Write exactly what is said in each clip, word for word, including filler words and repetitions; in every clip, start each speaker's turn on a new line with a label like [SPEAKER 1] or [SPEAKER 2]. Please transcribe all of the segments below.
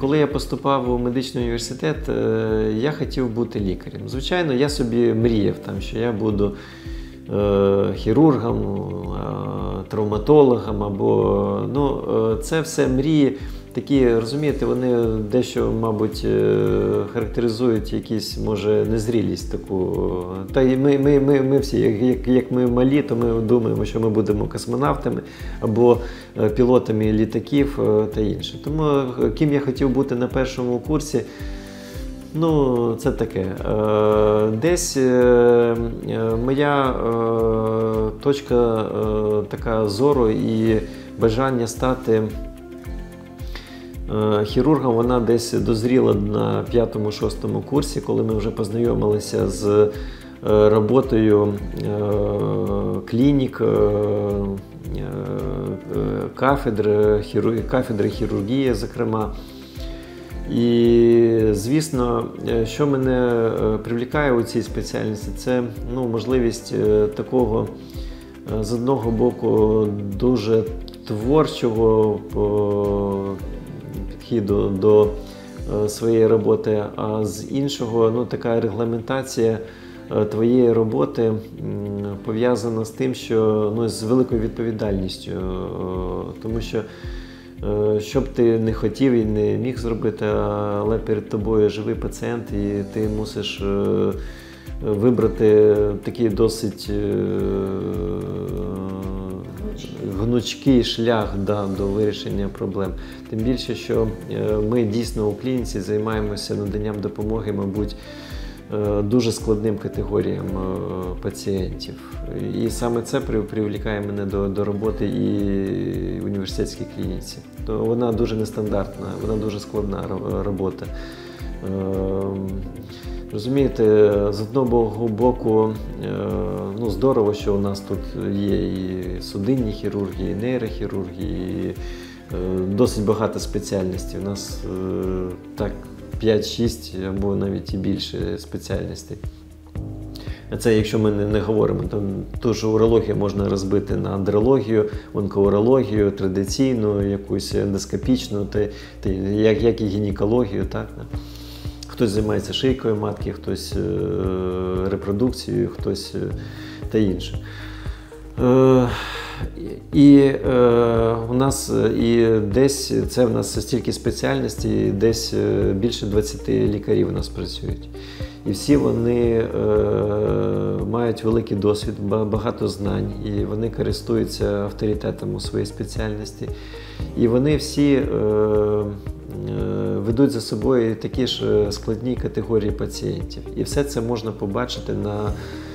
[SPEAKER 1] коли я поступав у медичний університет, я хотів бути лікарем. Звичайно, я собі мріяв, там, що я буду хірургом, травматологом, або, ну, це все мрії такі, розумієте, вони дещо, мабуть, характеризують якісь, може, незрілість таку. Та й ми, ми, ми, ми всі, як, як ми малі, то ми думаємо, що ми будемо космонавтами або пілотами літаків та інше. Тому ким я хотів бути на першому курсі, ну, це таке. Десь моя точка така зору і бажання стати хірургом, вона десь дозріла на п'ятому-шостому курсі, коли ми вже познайомилися з роботою клінік, кафедр, кафедри хірургії, зокрема. І, звісно, що мене привлікає у цій спеціальності, це, ну, можливість такого, з одного боку, дуже творчого підходу до своєї роботи, а з іншого, ну, така регламентація твоєї роботи пов'язана з тим, що, ну, з великою відповідальністю, тому що що б ти не хотів і не міг зробити, але перед тобою живий пацієнт, і ти мусиш вибрати такий досить гнучкий шлях, да, до вирішення проблем. Тим більше, що ми дійсно у клініці займаємося наданням допомоги, мабуть, дуже складним категоріям пацієнтів. І саме це привлікає мене до, до роботи і в університетській клініці. То вона дуже нестандартна, вона дуже складна робота. Розумієте, з одного боку, ну, здорово, що у нас тут є і судинні хірурги, і нейрохірурги, і досить багато спеціальностей. У нас так п'ять-шість або навіть і більше спеціальностей. Це якщо ми не, не говоримо, то ту ж урологію можна розбити на андрологію, онкоурологію, традиційну, якусь ендоскопічну, та, та, як, як і гінекологію. Так? Хтось займається шийкою матки, хтось е, репродукцією, хтось е, та інше. Е, І е, у нас і десь це в нас стільки спеціальностей, десь більше двадцяти лікарів у нас працюють. І всі вони е, мають великий досвід, багато знань, і вони користуються авторитетом у своїй спеціальності. І вони всі е, е, ведуть за собою такі ж складні категорії пацієнтів. І все це можна побачити на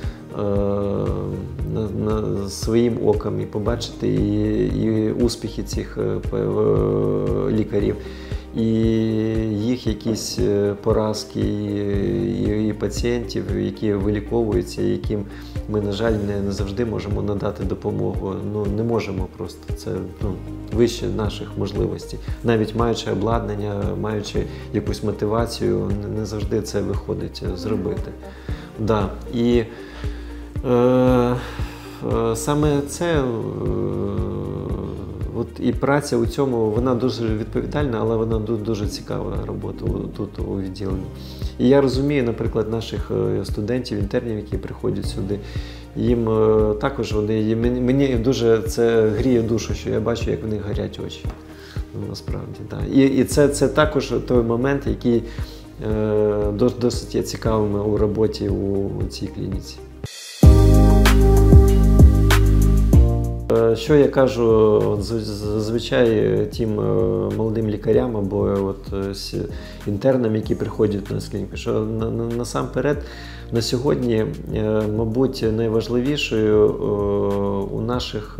[SPEAKER 1] На, на своїм оком і побачити і, і успіхи цих лікарів, і їх якісь поразки, і, і пацієнтів, які виліковуються, яким ми, на жаль, не, не завжди можемо надати допомогу. Ну, не можемо просто, це, ну, вище наших можливостей. Навіть маючи обладнання, маючи якусь мотивацію, не, не завжди це виходить зробити. Да. І Е, е, саме це, е, от і праця у цьому, вона дуже відповідальна, але вона дуже цікава робота тут у відділенні. І я розумію, наприклад, наших студентів, інтернів, які приходять сюди, їм е, також вони, мені дуже це гріє душу, що я бачу, як в них горять очі. Ну, насправді, да. І, і це, це також той момент, який е, досить є цікавим у роботі у, у цій клініці. Що я кажу зазвичай тим молодим лікарям або от інтернам, які приходять на клініку, що насамперед на сьогодні, мабуть, найважливішою у наших,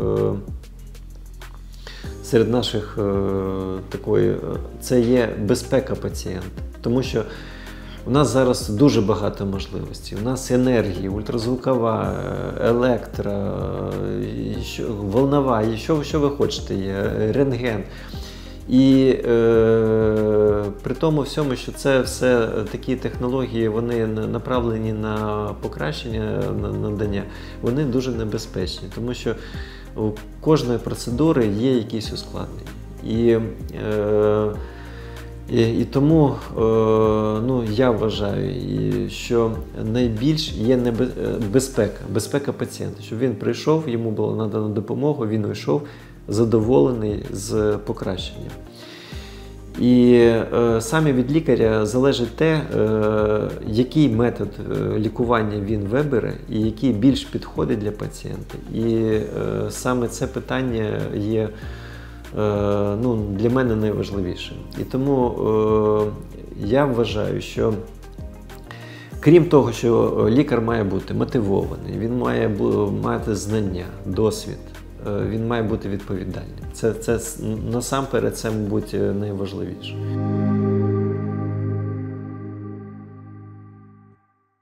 [SPEAKER 1] серед наших такої, це є безпека пацієнта. Тому що у нас зараз дуже багато можливостей. У нас енергії, ультразвукова, електро, волнова, і що, що ви хочете, є, рентген. І е, при тому всьому, що це все такі технології, вони направлені на покращення надання, вони дуже небезпечні, тому що у кожної процедури є якісь ускладнення. І е, І, і тому е, ну, я вважаю, і, що найбільш є небе, безпека, безпека пацієнта, щоб він прийшов, йому було надано допомогу, він вийшов задоволений з покращенням. І е, саме від лікаря залежить те, е, який метод е, лікування він вибере і який більш підходить для пацієнта. І е, саме це питання є е, ну, для мене найважливішим. І тому е, я вважаю, що крім того, що лікар має бути мотивований, він має мати знання, досвід, він має бути відповідальним. Це, це насамперед, це, мабуть, найважливіше.